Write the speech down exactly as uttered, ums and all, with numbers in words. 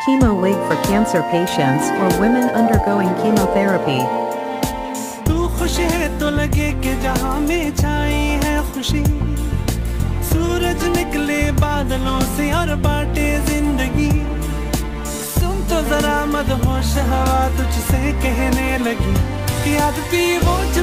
Chemo Wig for cancer patients or women undergoing chemotherapy. तू खुश है तो लगे कि जहां में छाई है खुशी, सूरज निकले बादलों से और बांटे जिंदगी। सुन तो जरा मदहोश हवा तुझसे कहने लगी कि याद भी वो